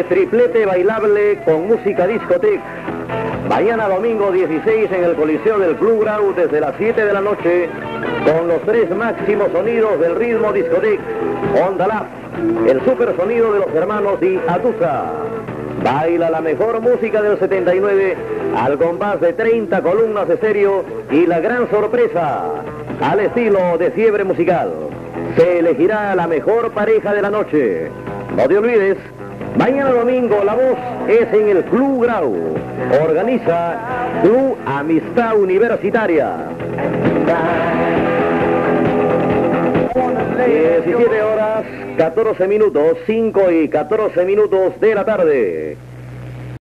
triplete bailable con música discoteca. Mañana domingo 16 en el Coliseo del Club Grau desde las 7 de la noche con los 3 máximos sonidos del ritmo discoteca. Onda Lab, el super sonido de los hermanos Di Atusa. Baila la mejor música del 79 al compás de 30 columnas de estéreo y la gran sorpresa al estilo de Fiebre Musical. Se elegirá la mejor pareja de la noche. No te olvides, mañana domingo la voz es en el Club Grau. Organiza Club Amistad Universitaria. 17 horas, 14 minutos, 5 y 14 minutos de la tarde.